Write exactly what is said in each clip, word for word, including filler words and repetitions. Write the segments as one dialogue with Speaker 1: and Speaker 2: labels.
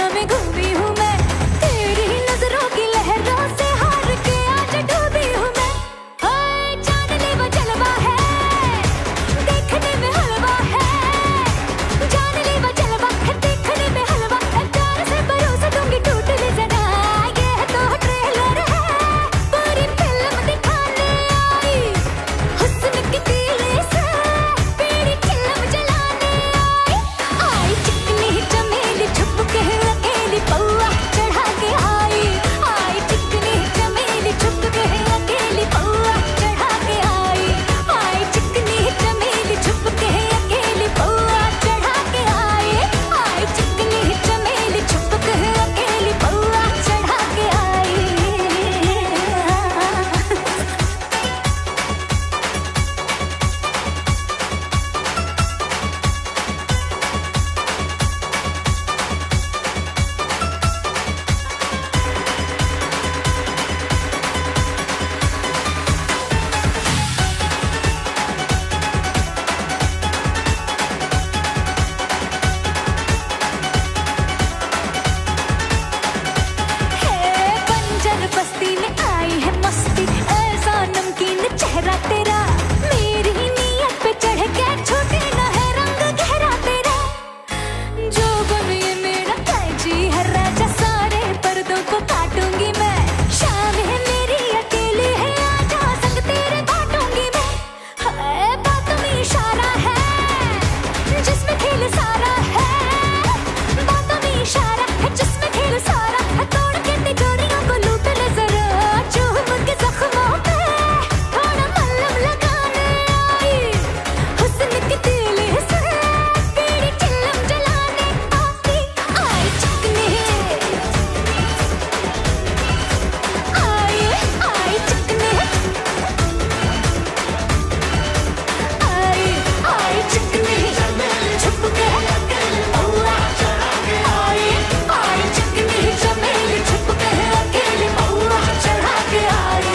Speaker 1: दुनिया में घूमी हूँ मैं, तेरी नजरों की लहरों से हार के आज डूबी हूँ मैं। हाय जानलेवा जलवा है, देखने में हलवा है, जानलेवा जलवा है, देखने में हलवा है, प्यार से भरोसा दूंगी टूट भी जरा, ये तो ट्रेलर है, पूरी फिल्म दिखाने आई, हुस्न की तीली से पीड़ी चिलम जलाने आई, आई चिकनी चमेली छुप के अकेली पौआ चढ़ा के आई, आई चिकनी चमेली छुप के अकेली पौआ चढ़ा के आई, आई चिकनी चमेली छुप के अकेली पौआ चढ़ा के आई, आई चिकनी चमेली छुप के अकेली पौआ चढ़ा के आई। बंजर बस्ती में आई है मस्ती, ऐसा नमकीन चेहरा तेरा, मेरी नीयत पे चढ़ के छूटे न है रंग गहरा तेरा, जो बन ये मेरा कैची है राजा, सारे पर्दों को काटूंगी मैं, शाम है मेरी अकेली है, आजा संग तेरे बांटूंगी मैं। हाय बातों में इशारा है, जिसमें खेल सारा है, बातों में इशारा है, जिसमें खेल सारा है, तोड़ के तिजोरियों को लूट ले जरा, चूम के जख्मों पे थोड़ा मलहम लगाने आई, हुस्न की तीली से पीड़ी चिलम जलाने आई, आई चिकनी आई, आई चिकनी आई, आई चिकनी छुप के पौआ चढ़ा के आई, आई चिकनी चमेली छुप के अकेली पौआ चढ़ा के आई।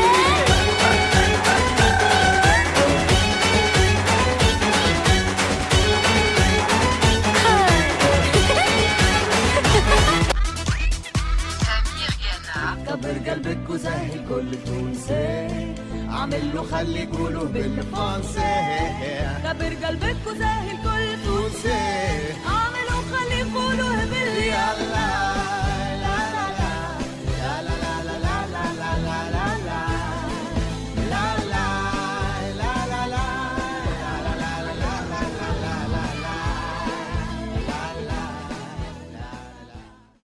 Speaker 2: كبر قلبك وسهل كل تونسي، عامل له خلي يقولوا بالفرنسي،
Speaker 3: كبر قلبك وسهل كل
Speaker 2: تونسي
Speaker 3: عامل وخلي يقولوا